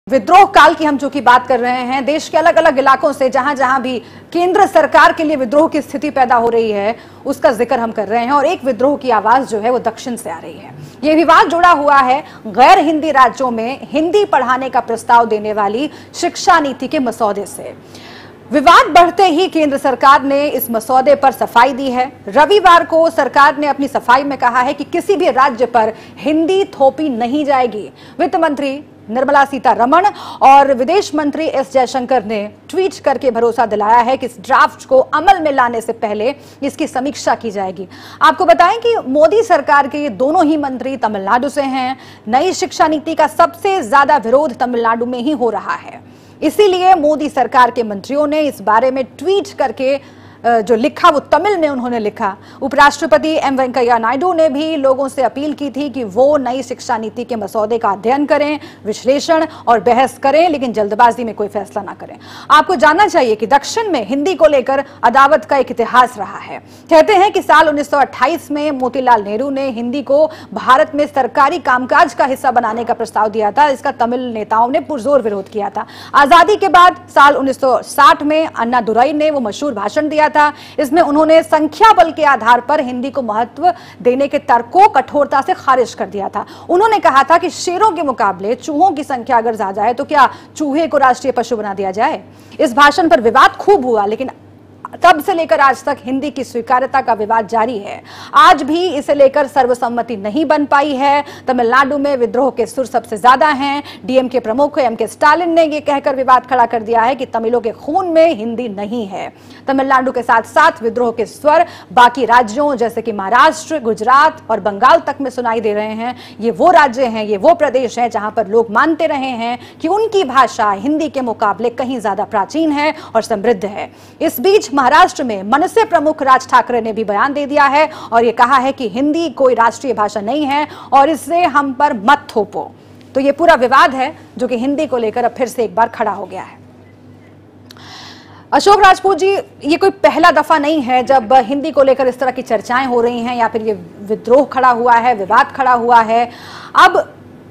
विद्रोह काल की हम जो की बात कर रहे हैं, देश के अलग अलग इलाकों से जहां जहां भी केंद्र सरकार के लिए विद्रोह की स्थिति पैदा हो रही है उसका जिक्र हम कर रहे हैं। और एक विद्रोह की आवाज जो है वो दक्षिण से आ रही है। यह विवाद जुड़ा हुआ है गैर हिंदी राज्यों में हिंदी पढ़ाने का प्रस्ताव देने वाली शिक्षा नीति के मसौदे से। विवाद बढ़ते ही केंद्र सरकार ने इस मसौदे पर सफाई दी है। रविवार को सरकार ने अपनी सफाई में कहा है कि किसी भी राज्य पर हिंदी थोपी नहीं जाएगी। वित्त मंत्री निर्मला सीतारमण और विदेश मंत्री एस जयशंकर ने ट्वीट करके भरोसा दिलाया है कि इस ड्राफ्ट को अमल में लाने से पहले इसकी समीक्षा की जाएगी। आपको बताएं कि मोदी सरकार के ये दोनों ही मंत्री तमिलनाडु से हैं। नई शिक्षा नीति का सबसे ज्यादा विरोध तमिलनाडु में ही हो रहा है, इसीलिए मोदी सरकार के मंत्रियों ने इस बारे में ट्वीट करके जो लिखा वो तमिल में उन्होंने लिखा। उपराष्ट्रपति एम वेंकैया नायडू ने भी लोगों से अपील की थी कि वो नई शिक्षा नीति के मसौदे का अध्ययन करें, विश्लेषण और बहस करें, लेकिन जल्दबाजी में कोई फैसला ना करें। आपको जानना चाहिए कि दक्षिण में हिंदी को लेकर अदावत का एक इतिहास रहा है। कहते हैं कि साल 1928 में मोतीलाल नेहरू ने हिंदी को भारत में सरकारी कामकाज का हिस्सा बनाने का प्रस्ताव दिया था। इसका तमिल नेताओं ने पुरजोर विरोध किया था। आजादी के बाद साल 1960 में अन्ना दुरई ने वो मशहूर भाषण दिया था। इसमें उन्होंने संख्या बल के आधार पर हिंदी को महत्व देने के तर्क को कठोरता से खारिज कर दिया था। उन्होंने कहा था कि शेरों के मुकाबले चूहों की संख्या अगर ज्यादा है तो क्या चूहे को राष्ट्रीय पशु बना दिया जाए। इस भाषण पर विवाद खूब हुआ, लेकिन तब से लेकर आज तक हिंदी की स्वीकार्यता का विवाद जारी है। आज भी इसे लेकर सर्वसम्मति नहीं बन पाई है। तमिलनाडु में विद्रोह के सुर सबसे ज्यादा हैं। डीएमके प्रमुख एम के स्टालिन ने यह कहकर विवाद खड़ा कर दिया है कि तमिलों के खून में हिंदी नहीं है। तमिलनाडु के साथ साथ विद्रोह के स्वर बाकी राज्यों जैसे कि महाराष्ट्र, गुजरात और बंगाल तक में सुनाई दे रहे हैं। ये वो राज्य हैं, ये वो प्रदेश हैं जहां पर लोग मानते रहे हैं कि उनकी भाषा हिंदी के मुकाबले कहीं ज्यादा प्राचीन है और समृद्ध है। इस बीच महाराष्ट्र में मनसे प्रमुख राज ठाकरे ने भी बयान दे दिया है और यह कहा है कि हिंदी कोई राष्ट्रीय भाषा नहीं है और इससे हम पर मत थोपो। तो यह पूरा विवाद है जो कि हिंदी को लेकर अब फिर से एक बार खड़ा हो गया है। अशोक राजपूत जी, ये कोई पहला दफा नहीं है जब हिंदी को लेकर इस तरह की चर्चाएं हो रही हैं या फिर ये विद्रोह खड़ा हुआ है, विवाद खड़ा हुआ है। अब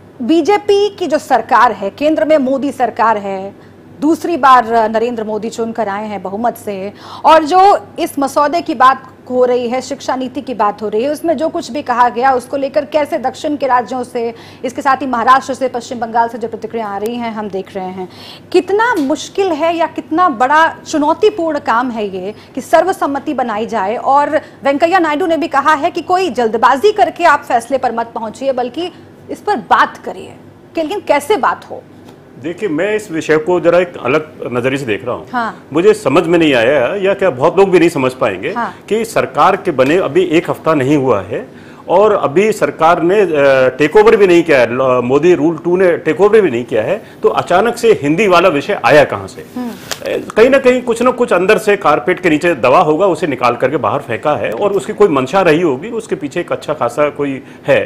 बीजेपी की जो सरकार है, केंद्र में मोदी सरकार है, दूसरी बार नरेंद्र मोदी चुनकर आए हैं बहुमत से, और जो इस मसौदे की बात हो रही है, शिक्षा नीति की बात हो रही है, उसमें जो कुछ भी कहा गया उसको लेकर कैसे दक्षिण के राज्यों से, इसके साथ ही महाराष्ट्र से, पश्चिम बंगाल से जो प्रतिक्रिया आ रही हैं हम देख रहे हैं। कितना मुश्किल है या कितना बड़ा चुनौतीपूर्ण काम है ये कि सर्वसम्मति बनाई जाए। और वेंकैया नायडू ने भी कहा है कि कोई जल्दबाजी करके आप फैसले पर मत पहुंचिए, बल्कि इस पर बात करिए। लेकिन कैसे बात हो? देखिए, मैं इस विषय को जरा एक अलग नजरिए से देख रहा हूँ। हाँ। मुझे समझ में नहीं आया या क्या बहुत लोग भी नहीं समझ पाएंगे। हाँ। कि सरकार के बने अभी एक हफ्ता नहीं हुआ है और अभी सरकार ने टेक ओवर भी नहीं किया है, मोदी रूल 2 ने टेक ओवर भी नहीं किया है, तो अचानक से हिंदी वाला विषय आया कहाँ से? कहीं ना कहीं कुछ ना कुछ अंदर से कारपेट के नीचे दवा होगा, उसे निकाल करके बाहर फेंका है और उसकी कोई मंशा रही होगी, उसके पीछे एक अच्छा खासा कोई है।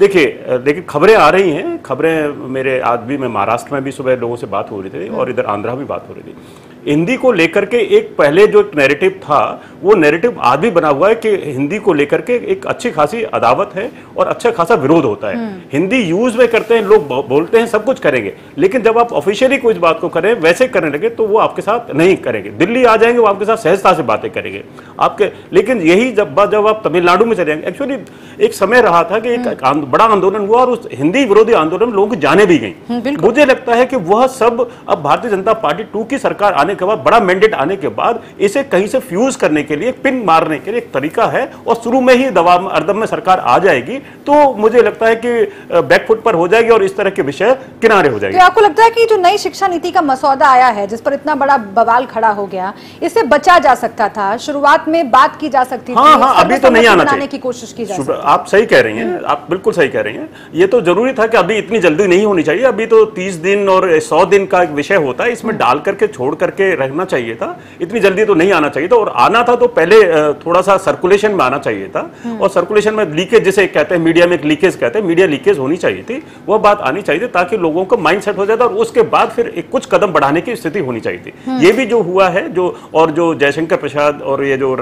देखिए खबरें आ रही हैं, खबरें मेरे आज भी, मैं महाराष्ट्र में भी सुबह लोगों से बात हो रही थी और इधर आंध्रा भी बात हो रही थी। हिंदी को लेकर के एक पहले जो नैरेटिव था वो नैरेटिव आज भी बना हुआ है कि हिंदी को लेकर के एक अच्छी खासी अदावत है और अच्छा खासा विरोध होता है। हिंदी यूज में करते हैं लोग, बोलते हैं, सब कुछ करेंगे, लेकिन जब आप ऑफिशियली कोई बात को करें, वैसे करने लगे तो वो आपके साथ नहीं करेंगे। दिल्ली आ जाएंगे, वो आपके साथ सहजता से बातें करेंगे आपके। लेकिन यही जब आप तमिलनाडु में चले जाएंगे, एक्चुअली एक समय रहा था कि एक बड़ा आंदोलन हुआ और उस हिंदी विरोधी आंदोलन लोगों की जाने भी गई। मुझे लगता है कि वह सब अब भारतीय जनता पार्टी 2 की सरकार आने के बाद, बड़ा मैंडेट आने के बाद, इसे कहीं से फ्यूज करने के लिए, पिन मारने के लिए एक तरीका है और शुरू में ही दबाव अर्दम में सरकार आ जाएगी तो मुझे लगता है कि बैकफुट पर हो जाएगी और इस तरह के विषय किनारे हो जाएंगे। तो आपको लगता है कि जो नई शिक्षा नीति का मसौदा आया है जिस पर इतना बड़ा बवाल खड़ा हो गया, इसे बचा जा सकता था, शुरुआत में बात की जा सकती थी? हाँ, अभी तो नहीं आना चाहिए, की कोशिश की जा सकती। आप सही कह रही हैं, आप बिल्कुल सही कह रही हैं। ये तो जरूरी था कि अभी इतनी जल्दी नहीं होनी चाहिए। अभी तो 30 दिन और 100 दिन का एक विषय होता है, इसमें डाल करके छोड़ करके के रहना चाहिए था, इतनी जल्दी तो नहीं आना चाहिए था, और आना था तो पहले थोड़ा सा सर्कुलेशन में आना चाहिए था, और सर्कुलेशन में लीकेज जिसे कहते हैं, मीडिया में एक लीकेज कहते हैं, मीडिया लीकेज होनी चाहिए थी, वह बात आनी चाहिए थी ताकि लोगों का माइंड सेट हो जाता, और उसके बाद फिर एक कुछ कदम बढ़ाने की स्थिति होनी चाहिए थी। ये भी जो हुआ है, जो जयशंकर प्रसाद और ये जो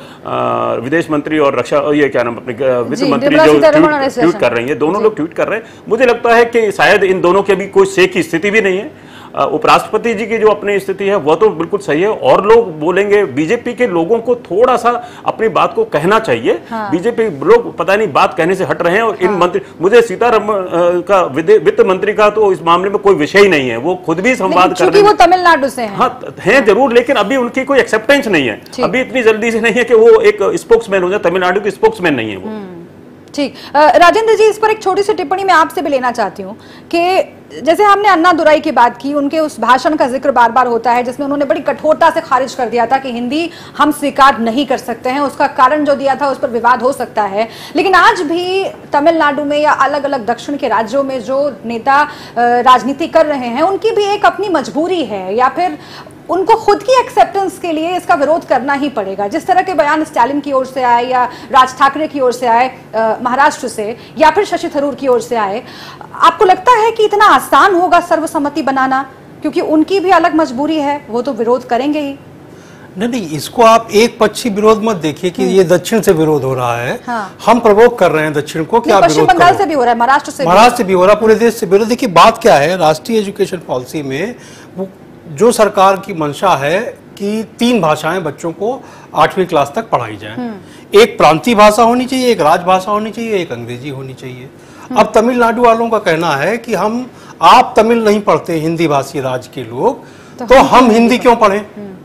विदेश मंत्री और रक्षा, ये क्या नाम, अपने वित्त मंत्री जो ट्वीट कर रही है, दोनों लोग ट्वीट कर रहे हैं, मुझे लगता है कि शायद इन दोनों के भी कोई से की स्थिति भी नहीं है। उपराष्ट्रपति जी की जो अपनी स्थिति है वह तो बिल्कुल सही है, और लोग बोलेंगे, बीजेपी के लोगों को थोड़ा सा अपनी बात को कहना चाहिए। बीजेपी लोग पता नहीं बात कहने से हट रहे हैं, और इन मंत्री, मुझे सीतारमण का वित्त मंत्री का तो इस मामले में कोई विषय ही नहीं है, वो खुद भी संवाद कर रहे हैं, वो तमिलनाडु से हैं। हाँ हैं जरूर, लेकिन अभी उनकी कोई एक्सेप्टेंस नहीं है, अभी इतनी जल्दी से नहीं है कि वो एक स्पोक्समैन हो जाए, तमिलनाडु के स्पोक्समैन नहीं है वो। ठीक, राजेंद्र जी, इस पर एक छोटी सी टिप्पणी मैं आपसे भी लेना चाहती हूँ कि जैसे हमने अन्ना दुराई की बात की, उनके उस भाषण का जिक्र बार बार होता है जिसमें उन्होंने बड़ी कठोरता से खारिज कर दिया था कि हिंदी हम स्वीकार नहीं कर सकते हैं, उसका कारण जो दिया था उस पर विवाद हो सकता है, लेकिन आज भी तमिलनाडु में या अलग अलग दक्षिण के राज्यों में जो नेता राजनीति कर रहे हैं उनकी भी एक अपनी मजबूरी है, या फिर उनको खुद की एक्सेप्टेंस के लिए इसका विरोध करना ही पड़ेगा। जिस तरह के बयान स्टालिन की ओर से आए या राज ठाकरे की ओर से आए महाराष्ट्र से, या फिर शशि थरूर की ओर से आए, आपको लगता है कि इतना आसान होगा सर्वसम्मति बनाना? क्योंकि उनकी भी अलग मजबूरी है, वो तो विरोध करेंगे ही। नहीं, इसको आप एक पक्षी विरोध मत देखिए कि ये दक्षिण से विरोध हो रहा है। हाँ। हम प्रवोक कर रहे हैं दक्षिण को कि आप पश्चिम बंगाल से भी हो रहा है, महाराष्ट्र से भी हो रहा है, पूरे देश से विरोध। देखिए बात क्या है, राष्ट्रीय एजुकेशन पॉलिसी में जो सरकार की मंशा है कि 3 भाषाएं बच्चों को 8वीं क्लास तक पढ़ाई जाए, एक प्रांतीय भाषा होनी चाहिए, एक राजभाषा होनी चाहिए, एक अंग्रेजी होनी चाहिए। अब तमिलनाडु वालों का कहना है कि आप तमिल नहीं पढ़ते हिंदी भाषी राज्य के लोग, तो हम हिंदी क्यों पढ़ें?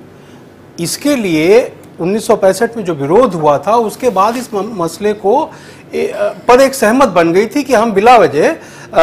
इसके लिए 1965 में जो विरोध हुआ था, उसके बाद इस मसले को पर एक सहमत बन गई थी कि हम बिला वजह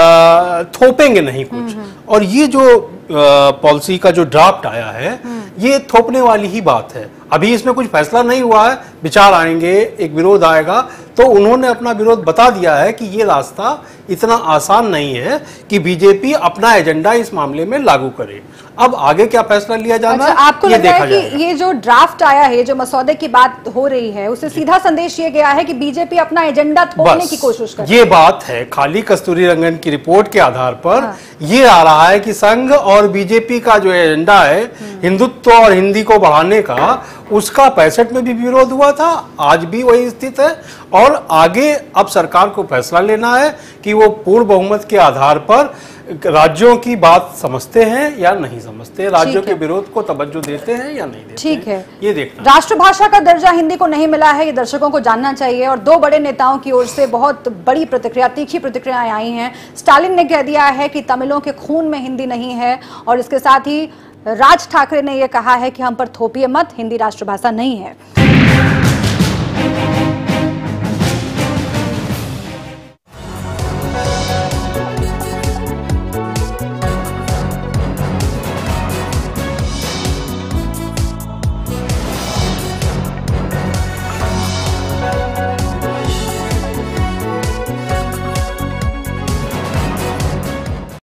थोपेंगे नहीं कुछ। और ये जो पॉलिसी का जो ड्राफ्ट आया है, ये थोपने वाली ही बात है। अभी इसमें कुछ फैसला नहीं हुआ है, विचार आएंगे, एक विरोध आएगा, तो उन्होंने अपना विरोध बता दिया है कि ये रास्ता इतना आसान नहीं है कि बीजेपी अपना एजेंडा इस मामले में लागू करे। अब आगे क्या फैसला लिया जाना है, आपको लगता है कि ये जो ड्राफ्ट आया है, जो मसौदे की बात हो रही है, उससे सीधा संदेश ये गया है कि बीजेपी अपना एजेंडा थोपने की कोशिश कर रही है? ये बात है, खाली कस्तूरी रंगन की रिपोर्ट के आधार पर ये आ रहा है कि संघ और बीजेपी का जो एजेंडा है हिंदुत्व और हिंदी को बढ़ाने का, उसका 65 में भी विरोध हुआ था, आज भी वही स्थिति है। और आगे अब सरकार को फैसला लेना है कि वो पूर्ण बहुमत के आधार पर राज्यों की बात समझते हैं या नहीं समझते, राज्यों के विरोध को तवज्जो देते हैं या नहीं देते। ठीक है, ये देखना। राष्ट्रभाषा का दर्जा हिंदी को नहीं मिला है, ये दर्शकों को जानना चाहिए, और 2 बड़े नेताओं की ओर से बहुत बड़ी प्रतिक्रिया, तीखी प्रतिक्रियाएं आई हैं। स्टालिन ने कह दिया है कि तमिलों के खून में हिंदी नहीं है, और इसके साथ ही राज ठाकरे ने यह कहा है कि हम पर थोपिए मत, हिंदी राष्ट्रभाषा नहीं है।